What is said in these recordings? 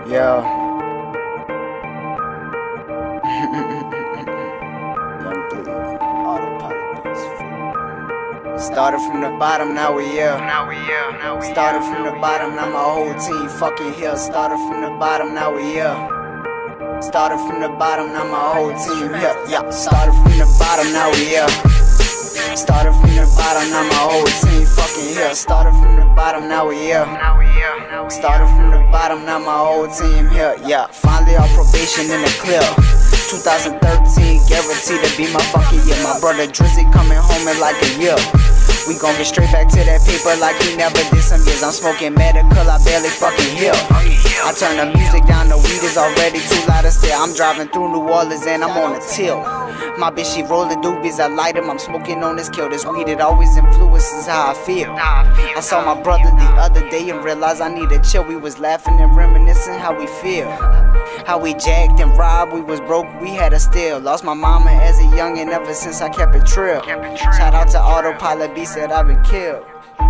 Yeah. Young Bleed, autopilot beats. Started from the bottom, now we here. Started from the bottom, now my whole team fucking here. Started from the bottom, now we here. Started from the bottom, now my whole team here. Yeah. Started from the bottom, now we here. Started from the bottom, now my whole team fucking here. Started from the bottom, now we here. Started from the bottom, now my whole team here. Yeah, finally on probation in the clear. 2013, guaranteed to be my fucking year. My brother Drizzy coming home in like a year. We gon' get straight back to that paper like he never did some years. I'm smoking medical, I barely fucking heal. I turn the music down, the weed is already too loud to still. I'm driving through New Orleans and I'm on a till. My bitch, she rolling doobies, I light him, I'm smoking on this kill. This weed, it always influences how I feel. I saw my brother the other day and realized I need to chill. We was laughing and reminiscing how we feel. How we jacked and robbed, we was broke, we had to steal. Lost my mama as a youngin', ever since I kept it trill. Shout out to Autopilot B, said I've been killed.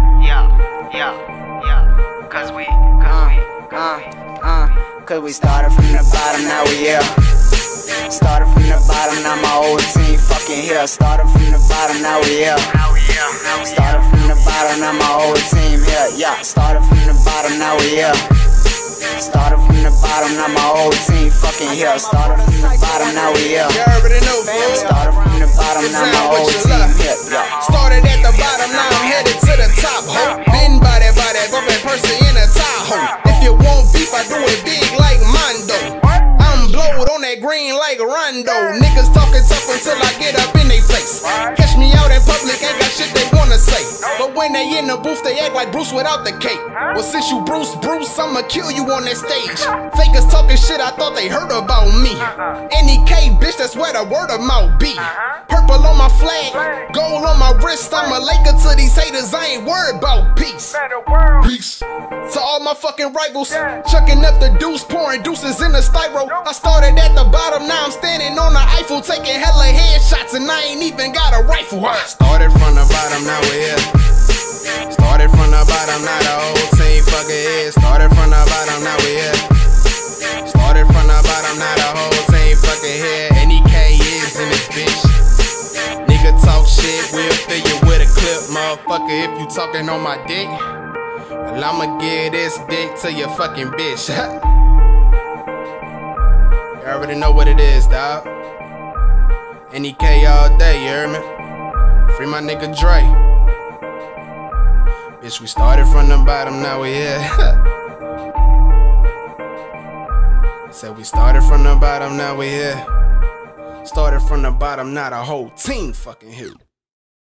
Cause we started from the bottom, now we here. Started from the bottom, now my whole team fucking here. Started from the bottom, now we here. Started from the bottom, now my whole team here. Yeah, started from the bottom, now we here. Started from the bottom, now my whole team fucking here. Started from the bottom, now we here. Started from the bottom, now my whole team here. Yeah. Started at the bottom, now I'm headed to the top, ho. Been by that bumpin' person in a Tahoe. If you want beef, I do it big like Mondo. I'm blowed on that green like Rondo. Niggas talking tough until I get up in they face. Catch me out in public, ain't got shit they wanna say. But when they in the booth, they act like Bruce without the cape. Well, since you Bruce, I'ma kill you on that stage. Fakers talking shit, I thought they heard about me. NEK, bitch, that's where the word of mouth be. Purple on my flag, gold on my wrist. I'm a Laker to these haters, I ain't worried about peace. Peace. To all my fucking rivals, chucking up the deuce, pouring deuces in the styro. I started at the bottom, now I'm standing on the Eiffel, taking hella headshots, and I ain't even got a rifle. Started from the bottom, now we're here. Started from the bottom, now the whole team fucking here. Started from the bottom, now we here. Started from the bottom, now the whole team fucking here. NEK is in this bitch. Nigga talk shit, we'll fill you with a clip, motherfucker. If you talking on my dick, well, I'ma give this dick to your fucking bitch. You already know what it is, dawg. NEK all day, you hear me? Free my nigga Dre. Bitch, we started from the bottom, now we here. Said we started from the bottom, now we here. Started from the bottom, now the whole team fucking here.